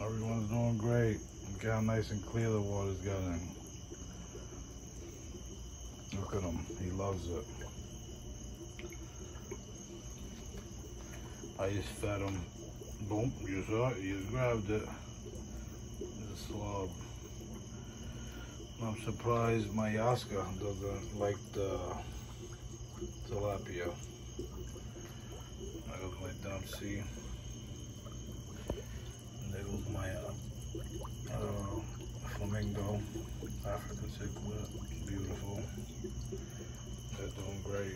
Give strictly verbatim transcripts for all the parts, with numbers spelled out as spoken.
Everyone's doing great. Look how nice and clear the water's getting. Look at him. He loves it. I just fed him. Boom. You saw it. You just grabbed it. It's a slob. I'm surprised my Yaska doesn't like the tilapia. There goes my Dempsey. And there goes my uh, uh, flamingo, African cichlid. Beautiful. They're doing great.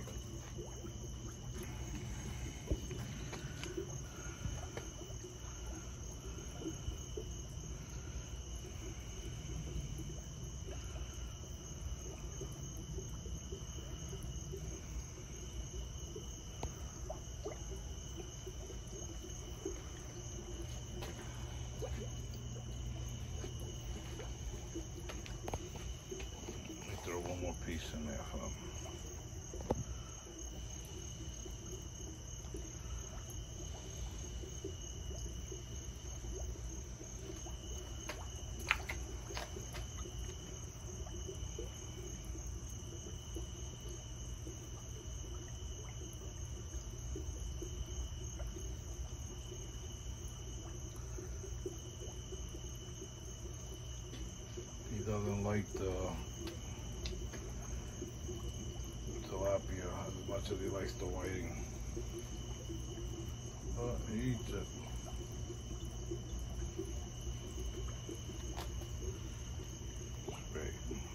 Throw one more piece in there for them. He doesn't like the tilapia as much as he likes the whiting, but he eats it. It's great.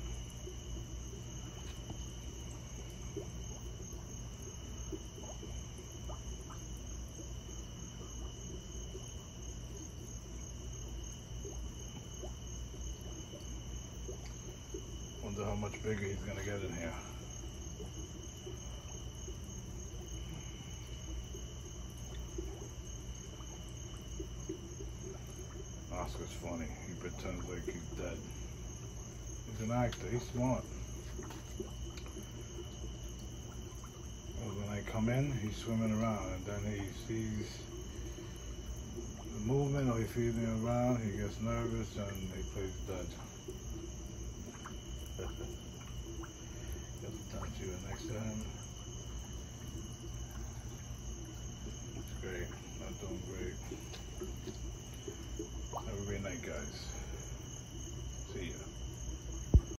Wonder how much bigger he's gonna get in here. Oscar's funny. He pretends like he's dead. He's an actor. He's smart. When I come in, he's swimming around, and then he sees the movement, or he sees me around, he gets nervous, and he plays dead. Got the touch you next to him. It's great. Not doing great. Have a great night, guys.